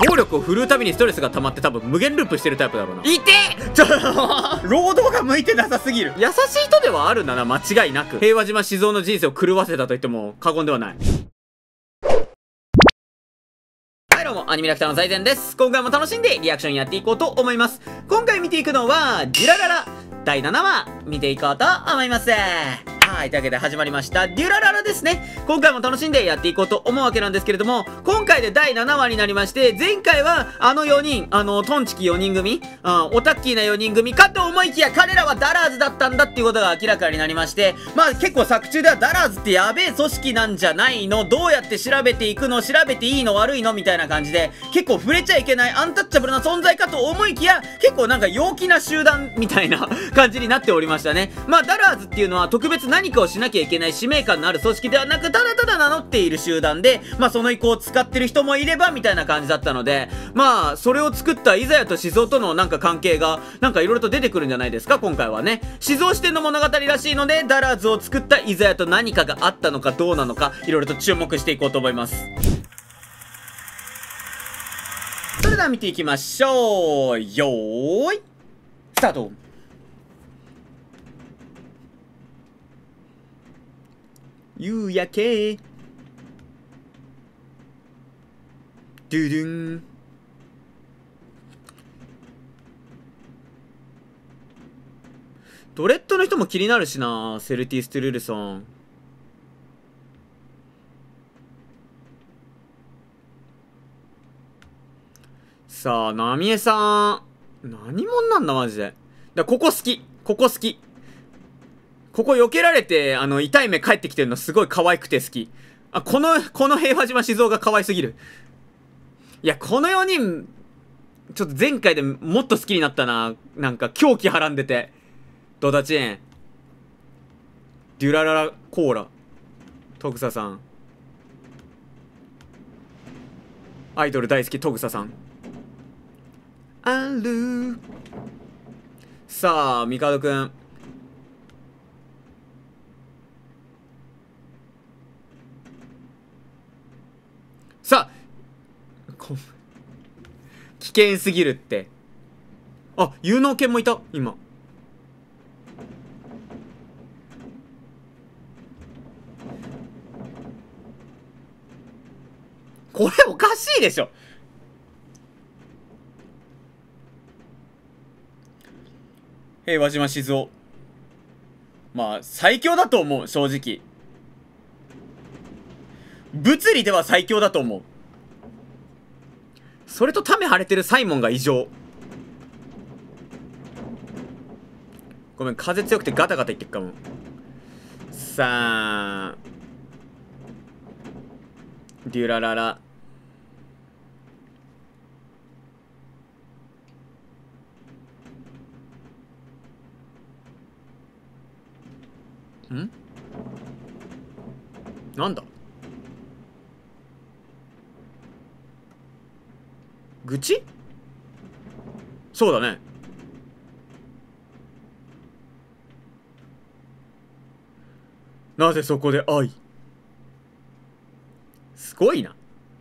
暴力を振るうたびにストレスが溜まって多分無限ループしてるタイプだろうな。いて労働が向いてなさすぎる。優しい人ではあるんだな、間違いなく。平和島静雄の人生を狂わせたと言っても過言ではない。はいどうも、アニメラクターの財前です。今回も楽しんでリアクションやっていこうと思います。今回見ていくのは、デュラララ第7話見ていこうと思います。はい、というわけで始まりました、デュラララですね。今回も楽しんでやっていこうと思うわけなんですけれども、今回で第7話になりまして、前回はあの4人、トンチキ4人組、オタッキーな4人組かと思いきや、彼らはダラーズだったんだっていうことが明らかになりまして、まあ結構作中ではダラーズってやべえ組織なんじゃないの、どうやって調べていくの、調べていいの悪いのみたいな感じで、結構触れちゃいけないアンタッチャブルな存在かと思いきや、結構なんか陽気な集団みたいな感じになっておりましたね。まあダラーズっていうのは特別何かをしなきゃいけない使命感のある組織ではなく、ただただ名乗っている集団で、まあその意向を使ってる人もいればみたいな感じだったので、まあそれを作ったイザヤと静雄とのなんか関係がなんか色々と出てくるんじゃないですか、今回はね。静雄視点の物語らしいので、ダラーズを作ったイザヤと何かがあったのかどうなのか、色々と注目していこうと思います。それでは見ていきましょう。よーいスタート。夕焼けドゥドゥン。ドレッドの人も気になるしな、セルティ・ストゥルルソン。さあ、ナミエさん何者なんだマジで。ここ好き、ここ好き。ここ避けられて、痛い目帰ってきてるのすごい可愛くて好き。この平和島静雄が可愛すぎる。いや、この4人、ちょっと前回でもっと好きになったな。なんか狂気はらんでて。ドダチェーン。デュラララコーラ。トグサさん。アイドル大好きトグサさん。ある。さあ、ミカドくん。さあ危険すぎるって。あ、有能犬もいた今。これおかしいでしょ。平和島静雄、まあ最強だと思う。正直物理では最強だと思う。それとため腫れてるサイモンが異常。ごめん、風強くてガタガタ言ってっかも。さあデュラララ。んなんだ愚痴。そうだね。なぜそこで愛。すごいな。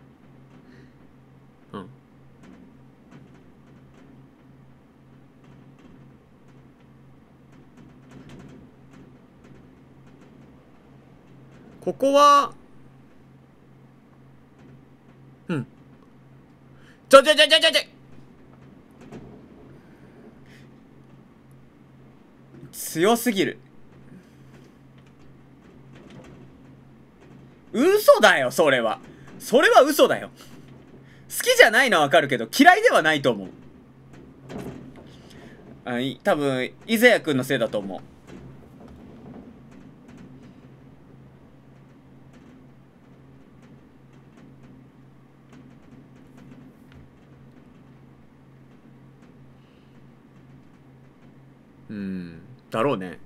うん。ここはちょ強すぎる。嘘だよ、それは。それは嘘だよ。好きじゃないのはわかるけど、嫌いではないと思う。多分、イザヤくんのせいだと思う。だろうね。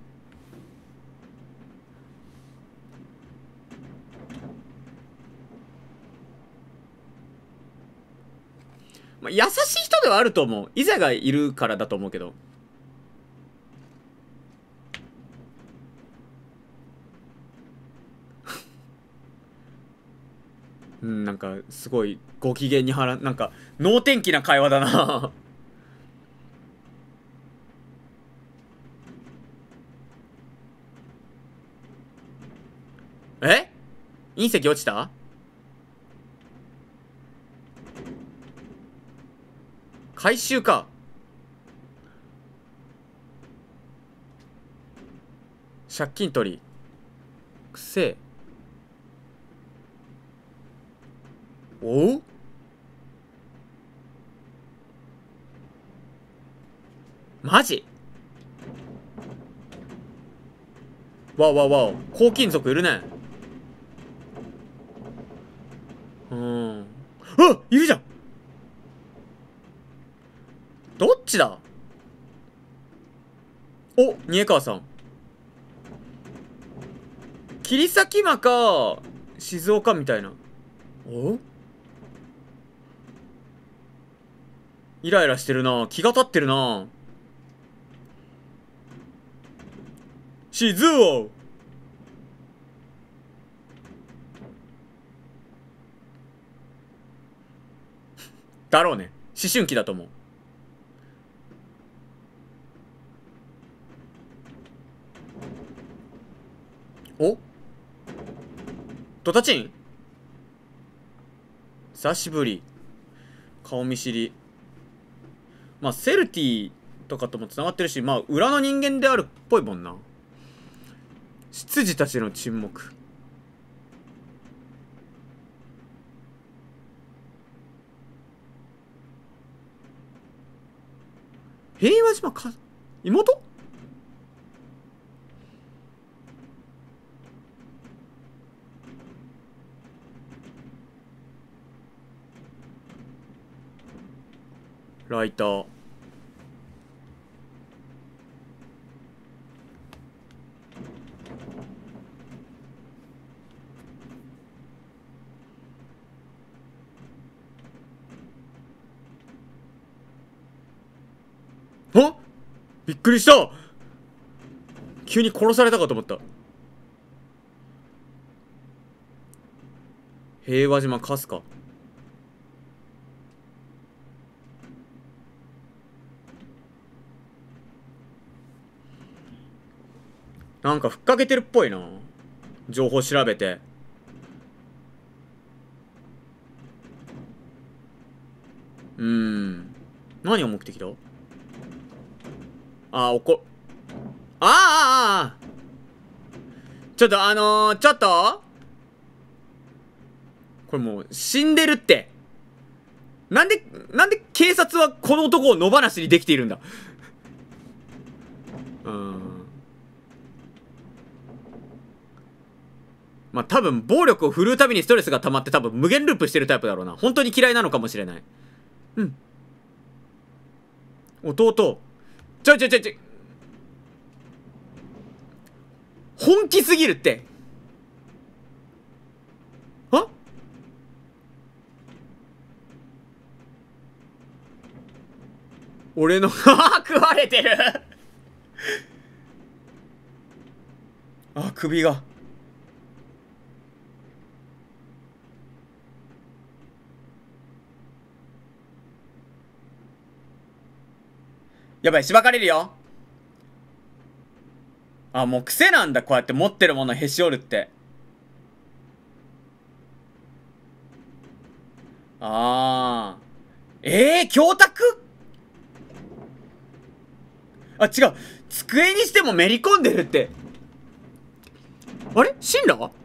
まあ、優しい人ではあると思う。イザがいるからだと思うけど。 うん、なんかすごいご機嫌になんか能天気な会話だなえ、隕石落ちた？回収か。借金取りくせえ。おう、マジ？わおわおわお、高金属いるね。うん。あ、いるじゃん。どっちだ？お、三重川さん。切り裂き魔か静岡みたいな。お、イライラしてるな。気が立ってるな。静岡だろうね。思春期だと思う。お、ドタチン久しぶり。顔見知り。まあセルティとかとも繋がってるし、まあ裏の人間であるっぽいもんな。執事たちの沈黙。平和島か妹？ライター。あ、びっくりした。急に殺されたかと思った。平和島かすか。なんかふっかけてるっぽいな。情報調べて。何が目的だ？あ、ああああ、ちょっとちょっとこれもう死んでるって。なんで警察はこの男を野放しにできているんだ？まあ多分暴力を振るうたびにストレスが溜まって多分無限ループしてるタイプだろうな。本当に嫌いなのかもしれない。うん。弟。ちょ。本気すぎるって。あ、俺の食われてるあ、首が。やばい、しばかれるよ。あ、もう癖なんだ、こうやって持ってるものへし折るって。あー。教託？あ、違う。机にしてもめり込んでるって。あれ、死んだ？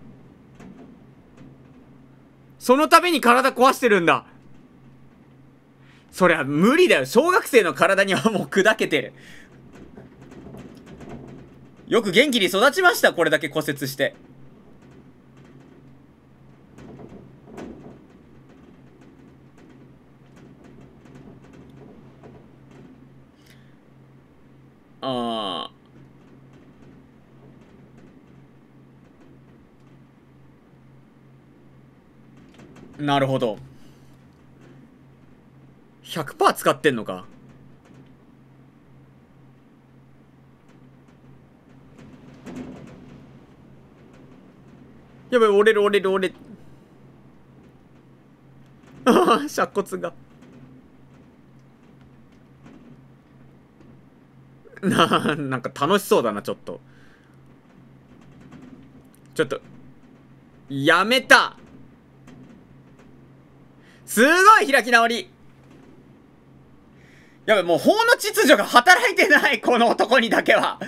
そのために体壊してるんだ。そりゃ無理だよ。小学生の体にはもう砕けてる。よく元気に育ちました。これだけ骨折して。あー。なるほど。100% 使ってんのか。やばい、折れる。 尺骨が。なんか楽しそうだな、ちょっと。ちょっと。やめた。すごい開き直り。やべ、もう法の秩序が働いてない、この男にだけは。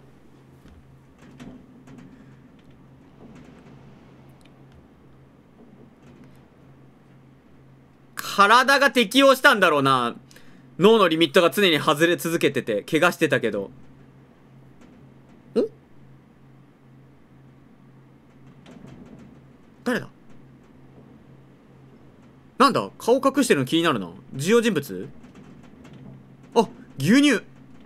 体が適応したんだろうな。脳のリミットが常に外れ続けてて、怪我してたけど。ん？誰だ？なんだ？顔隠してるの気になるな。重要人物？あ、牛乳。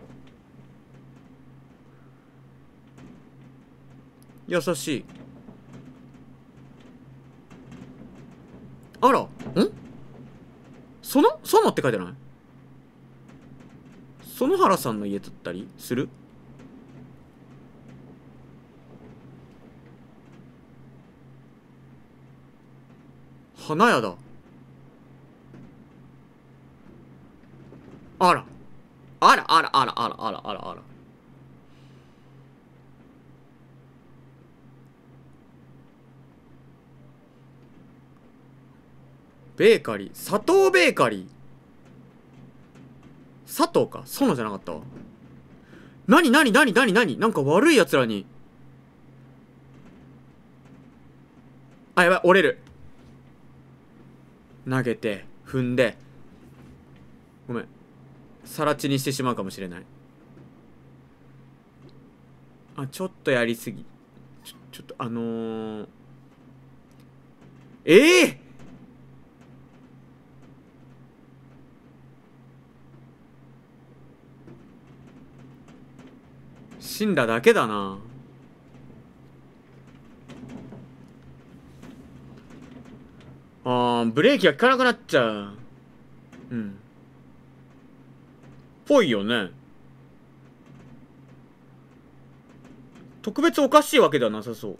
優しい。あら、園って書いてない？園原さんの家だったりする？花屋だ。あら。あらあらあらあらあらあらあら。ベーカリー。砂糖ベーカリー。佐藤か。園じゃなかったわ。なになになになになに、なんか悪い奴らに。あ、やばい、折れる。投げて、踏んで。ごめん。さら地にしてしまうかもしれない。あ、ちょっとやりすぎ。ちょっとええ死んだだけだな。ブレーキが効かなくなっちゃう。うん。ぽいよね。特別おかしいわけではなさそう。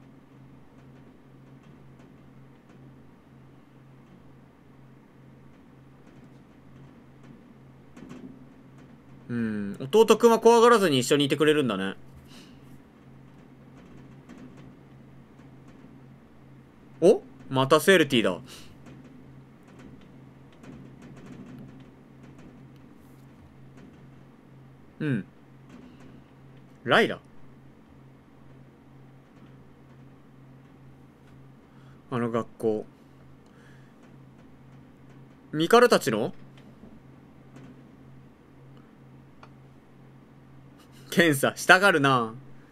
うん。弟くんは怖がらずに一緒にいてくれるんだね。お？またセールティーだ。うん。ライラ？あの学校。ミカルたちの検査したがるな。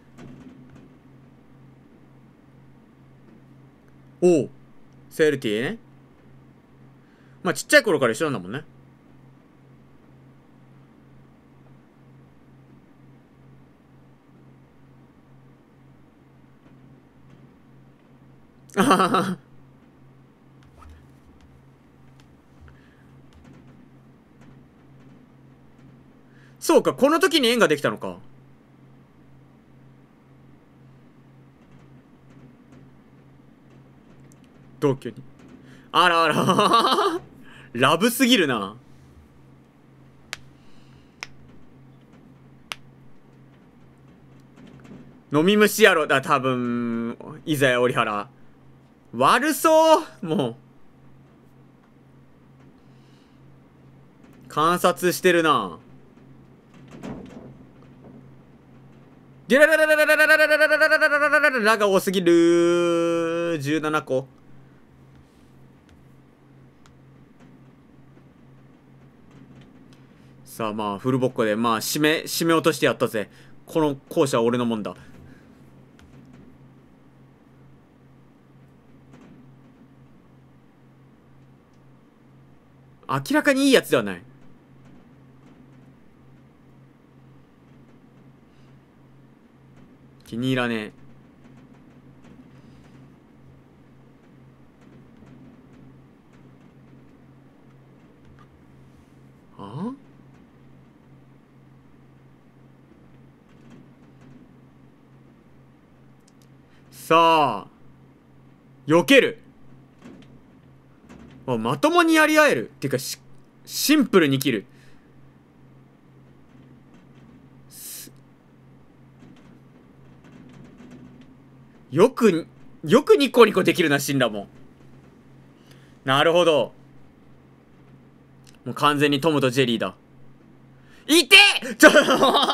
おう。セールティーね。まあちっちゃい頃から一緒なんだもんね。あははは。そうか、この時に縁ができたのか。同居に。あらあら。ラブすぎるな。飲み虫やろだ、多分。いざや折原。悪そう。もう。観察してるな。ギャララララララララララララララララララが多すぎる。17個。さあまあフルボッコでまあ締め落としてやったぜ。この校舎は俺のもんだ。明らかにいいやつではない。気に入らねえ。あ？さあ避ける。 あ、まともにやり合える。てかシンプルに切る。よくニコニコできるな、シンラも。なるほど。もう完全にトムとジェリーだ。いてちょっと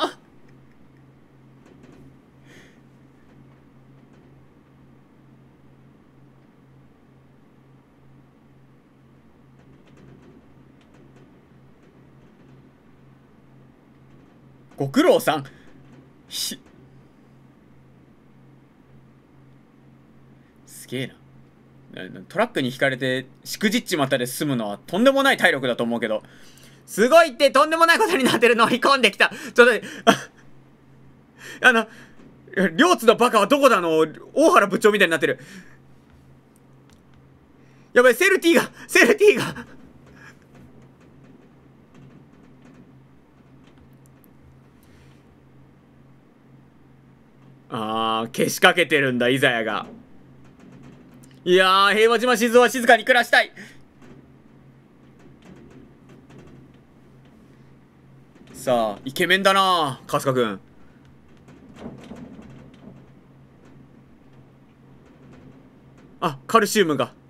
ご苦労さん。すげえな。トラックに引かれてしくじっちまったで済むのはとんでもない体力だと思うけど、すごいってとんでもないことになってる。乗り込んできた。ちょっと待って、両津のバカはどこだ。大原部長みたいになってる。やばい、セルティがけしかけてるんだ、イザヤが。いやー、平和島静は静かに暮らしたい。さあ、イケメンだな、春日くん。あ、カルシウムが。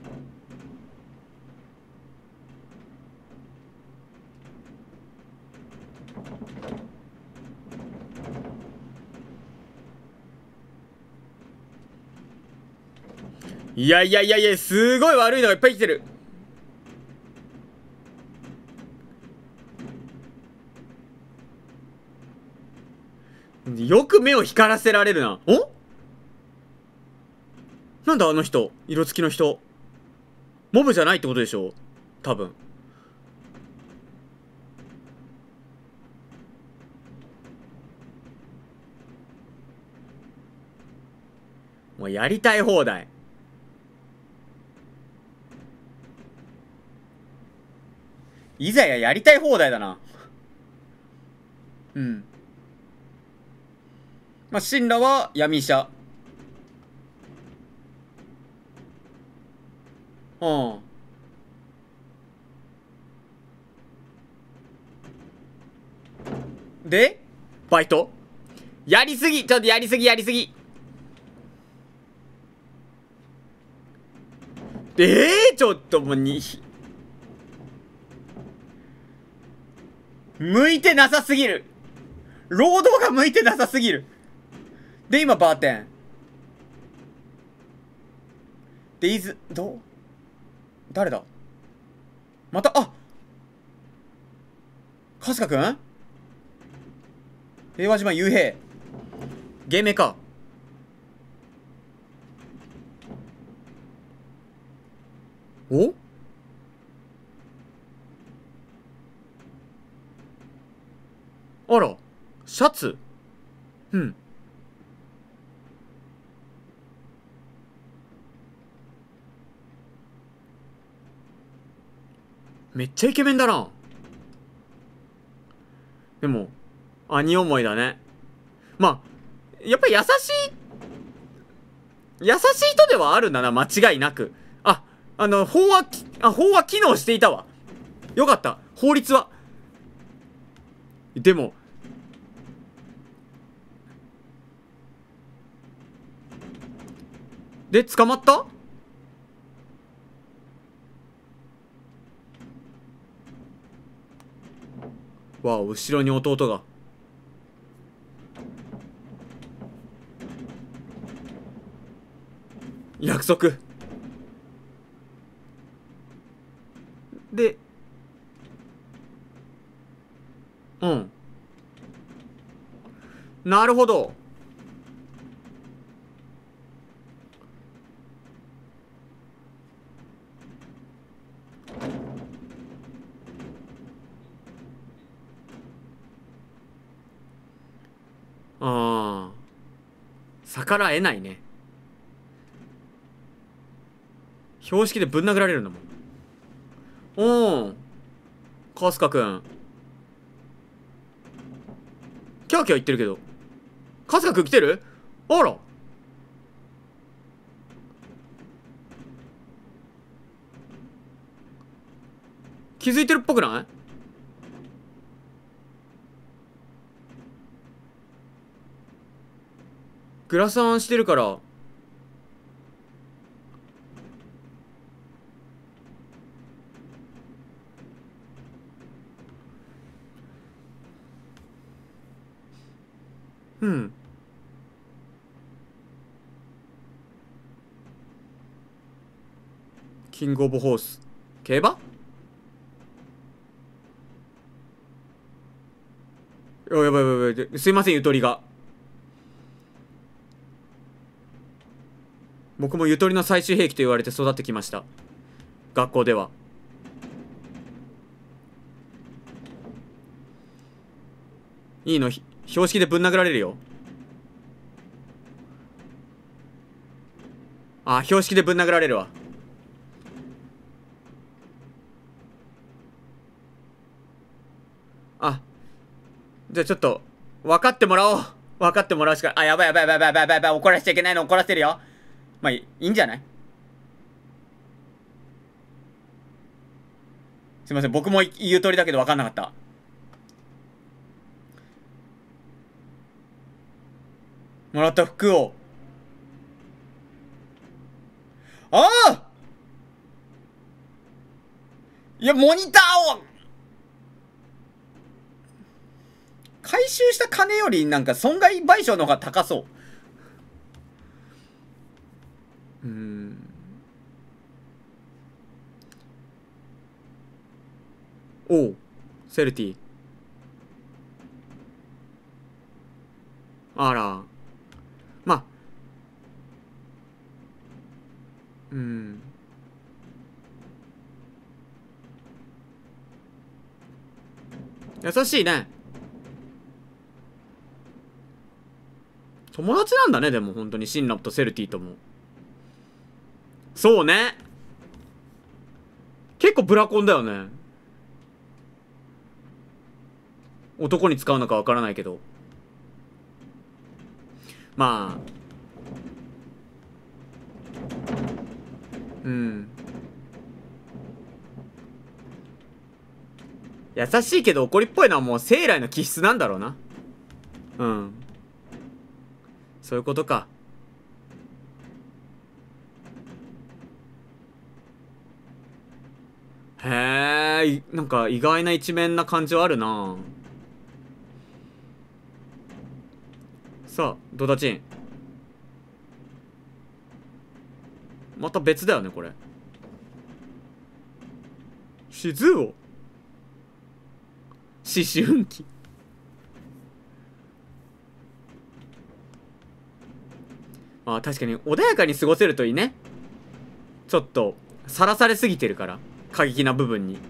いやいやいやいや、すごい悪いのがいっぱい来てる。よく目を光らせられるな。お？なんだあの人、色付きの人。モブじゃないってことでしょ、多分。もうやりたい放題。いざやりたい放題だな。うん。まあ、シンラは闇医者。うん。で、バイトやりすぎ。ちょっとやりすぎ。ちょっともう向いてなさすぎる。労働が向いてなさすぎる。で、今バーテン。で、誰だ。また、春日くん、平和島雄平。芸名か。お？あら、シャツ。うん。めっちゃイケメンだな。でも、兄思いだね。まあ、やっぱり優しい人ではあるんだな、間違いなく。法は機能していたわ。よかった。法律は。でも、で、捕まった？わあ、後ろに弟が。約束。で、うん。なるほど。ああ。逆らえないね。標識でぶん殴られるんだもん。春日くん。キャーキャー言ってるけど。春日くん来てる？あら。 気づいてるっぽくない？グラサンしてるから。うん。キングオブホース。競馬？やばいやばいやばい。すいません、ゆとりが。僕もゆとりの最終兵器と言われて育ってきました。学校では。いいの、標識でぶん殴られるよ。あ、標識でぶん殴られるわ。あ、じゃあちょっと、分かってもらおう。分かってもらうしか、あ、やばいやばいやばいやばいやばいやばい、怒らしちゃいけないの怒らせてるよ。まあ、いいんじゃない？すいません、僕も言う通りだけど分かんなかった。もらった服を。ああ！いや、モニターを回収した金よりなんか損害賠償の方が高そう。おう、セルティ。あら。まあ。優しいね。友達なんだね、でも本当にシンラップとセルティとも。そうね。結構ブラコンだよね。男に使うのかわからないけど。まあ。優しいけど怒りっぽいのはもう生来の気質なんだろうな。そういうことか。へえ、なんか意外な一面な感じはあるな。さあ、ドダチン。また別だよね、これ。静雄思春期。まあ確かに穏やかに過ごせるといいね。ちょっと、さらされすぎてるから。過激な部分に。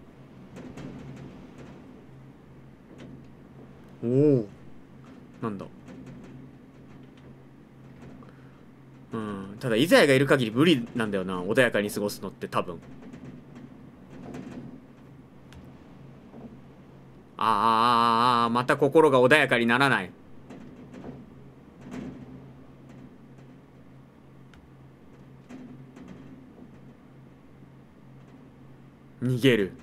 おお。なんだ。ただ、イザヤがいる限り無理なんだよな。穏やかに過ごすのって多分。また心が穏やかにならない。逃げる。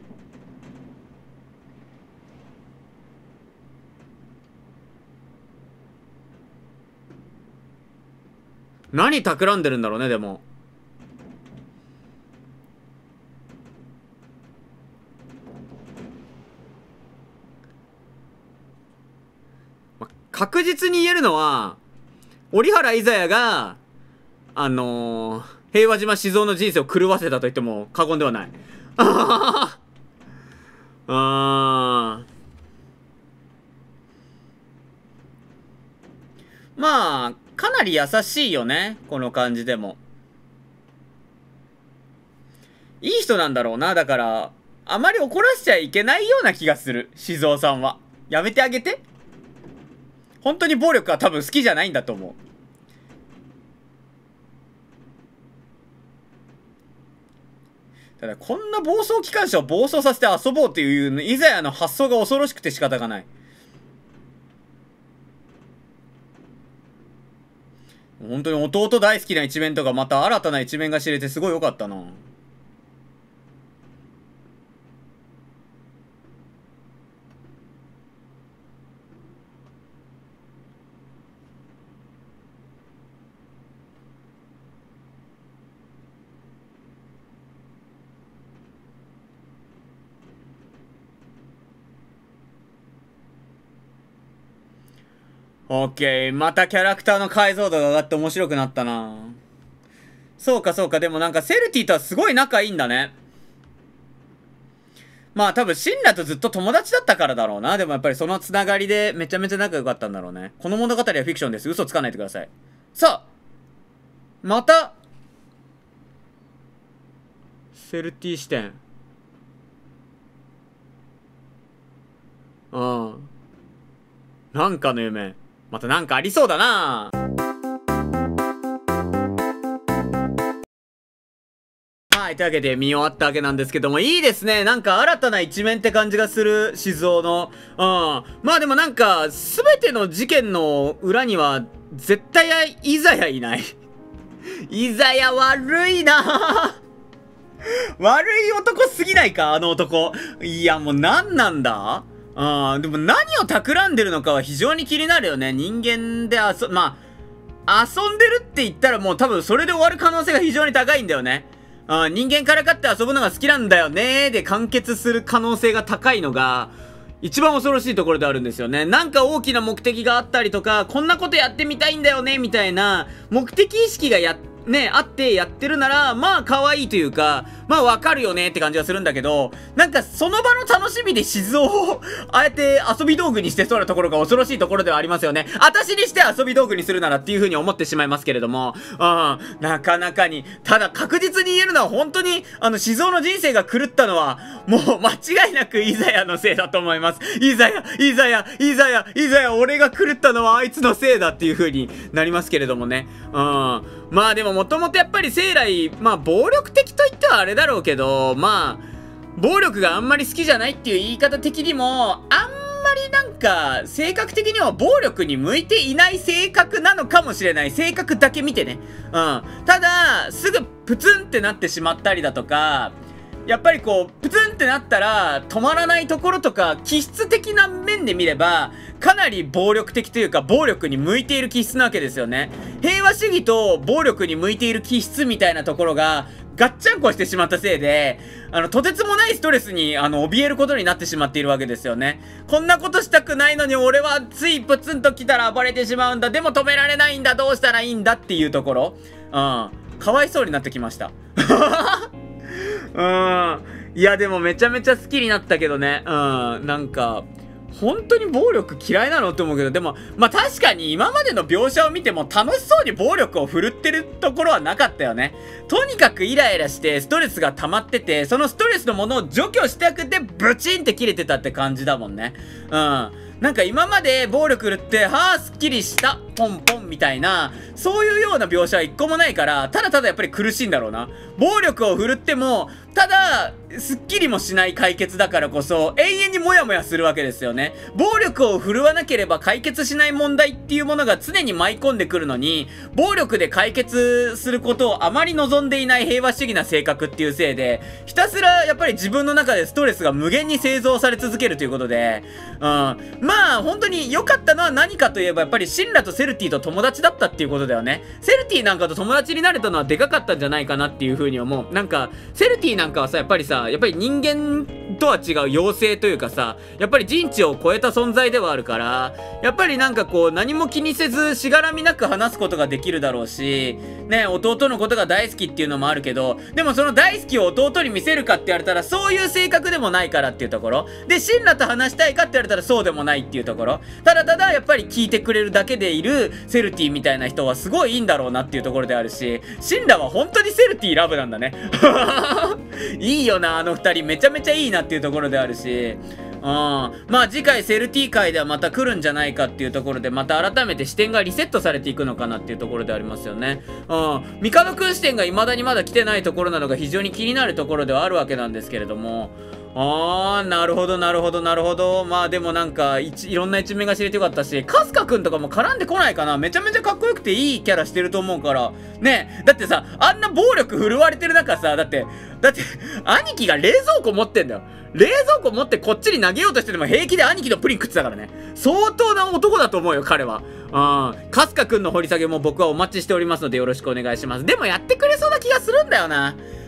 何企んでるんだろうね、でも。確実に言えるのは、折原イザヤが、平和島静雄の人生を狂わせたと言っても過言ではない。まあ、かなり優しいよね。この感じでも。いい人なんだろうな。だから、あまり怒らせちゃいけないような気がする。静雄さんは。やめてあげて。本当に暴力は多分好きじゃないんだと思う。ただ、こんな暴走機関車を暴走させて遊ぼうっていう、イザヤの発想が恐ろしくて仕方がない。本当に弟大好きな一面とか、また新たな一面が知れてすごい良かったな。 オッケー。またキャラクターの解像度が上がって面白くなったな。そうかそうか。でもなんかセルティとはすごい仲いいんだね。まあ多分シンラとずっと友達だったからだろうな。でもやっぱりそのつながりでめちゃめちゃ仲良かったんだろうね。この物語はフィクションです。嘘つかないでください。さあまたセルティ視点。なんかの夢。またなんかありそうだな。はい、というわけで見終わったわけなんですけども、いいですね。なんか新たな一面って感じがする、静雄の。まあでもなんか、すべての事件の裏には、絶対イザヤいない。イザヤ悪いな悪い男すぎないかあの男。いや、もう何なんだでも何を企んでるのかは非常に気になるよね。人間で遊んでるって言ったらもう多分それで終わる可能性が非常に高いんだよね。人間からかって遊ぶのが好きなんだよねーで完結する可能性が高いのが、一番恐ろしいところであるんですよね。なんか大きな目的があったりとか、こんなことやってみたいんだよね、みたいな、目的意識があってやってるなら、まあ可愛いというか、まあわかるよねって感じがするんだけど、なんかその場の楽しみで静雄を、ああやって遊び道具にしてそうなところが恐ろしいところではありますよね。私にして遊び道具にするならっていう風に思ってしまいますけれども、なかなかに、ただ確実に言えるのは本当に、静雄の人生が狂ったのは、もう間違いなくイザヤのせいだと思います。イザヤ、俺が狂ったのはあいつのせいだっていう風になりますけれどもね。まあでももともとやっぱり生来、まあ暴力的と言ってはあれだろうけど、まあ、暴力があんまり好きじゃないっていう言い方的にも、あんまりなんか、性格的には暴力に向いていない性格なのかもしれない。性格だけ見てね。ただ、すぐプツンってなってしまったりだとか、やっぱりこう、プツンってなったら、止まらないところとか、気質的な面で見れば、かなり暴力的というか、暴力に向いている気質なわけですよね。平和主義と暴力に向いている気質みたいなところが、ガッチャンコしてしまったせいで、とてつもないストレスに、怯えることになってしまっているわけですよね。こんなことしたくないのに、俺はついプツンと来たら暴れてしまうんだ。でも止められないんだ。どうしたらいいんだっていうところ。かわいそうになってきました。いやでもめちゃめちゃ好きになったけどね。なんか、本当に暴力嫌いなのって思うけど、でも、まあ確かに今までの描写を見ても楽しそうに暴力を振るってるところはなかったよね。とにかくイライラしてストレスが溜まってて、そのストレスのものを除去したくてブチンって切れてたって感じだもんね。なんか今まで暴力振るって、はぁ、すっきりした、ポンポンみたいな、そういうような描写は一個もないから、ただただやっぱり苦しいんだろうな。暴力を振るっても、ただ、すっきりもしない解決だからこそ、永遠にモヤモヤするわけですよね。暴力を振るわなければ解決しない問題っていうものが常に舞い込んでくるのに、暴力で解決することをあまり望んでいない平和主義な性格っていうせいで、ひたすらやっぱり自分の中でストレスが無限に製造され続けるということで、まあ本当に良かったのは何かといえばやっぱりシンラとセルティと友達だったっていうことだよね。セルティなんかと友達になれたのはでかかったんじゃないかなっていう風に思う。なんか、セルティなんかはさ、やっぱり人間とは違う妖精というかさ、やっぱり人知を超えた存在ではあるから、やっぱりなんかこう何も気にせずしがらみなく話すことができるだろうし、ね、弟のことが大好きっていうのもあるけど、でもその大好きを弟に見せるかって言われたらそういう性格でもないからっていうところ。で、シンラと話したいかって言われたらそうでもないっていうところ。ただただやっぱり聞いてくれるだけでいるセルティみたいな人はすごいいいんだろうなっていうところであるし、シンラは本当にセルティラブなんだね。いいよな、あの二人めちゃめちゃいいなっていうところであるし、まあ次回セルティ界ではまた来るんじゃないかっていうところで、また改めて視点がリセットされていくのかなっていうところでありますよね。ミカドくん視点が未だにまだ来てないところなのが非常に気になるところではあるわけなんですけれども、なるほど。まあでもなんか、いろんな一面が知れてよかったし、カスカくんとかも絡んでこないかな。めちゃめちゃかっこよくていいキャラしてると思うから。ね、だってさ、あんな暴力振るわれてる中さ、だって、兄貴が冷蔵庫持ってんだよ。冷蔵庫持ってこっちに投げようとしてでも平気で兄貴のプリン食ってたからね。相当な男だと思うよ、彼は。カスカくんの掘り下げも僕はお待ちしておりますのでよろしくお願いします。でもやってくれそうな気がするんだよな。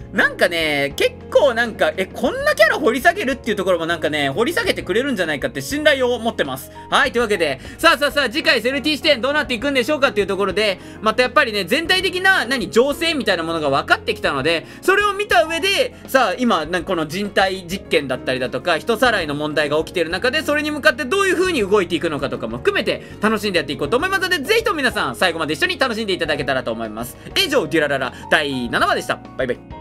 なんかね、結構なんか、こんなキャラ掘り下げるっていうところもなんかね、掘り下げてくれるんじゃないかって信頼を持ってます。はい、というわけで、さあ、次回セルティ視点どうなっていくんでしょうかっていうところで、またやっぱりね、全体的な、情勢みたいなものが分かってきたので、それを見た上で、さあ、今、この人体実験だったりだとか、人さらいの問題が起きている中で、それに向かってどういう風に動いていくのかとかも含めて、楽しんでやっていこうと思いますので、ぜひとも皆さん、最後まで一緒に楽しんでいただけたらと思います。以上、デュラララ第7話でした。バイバイ。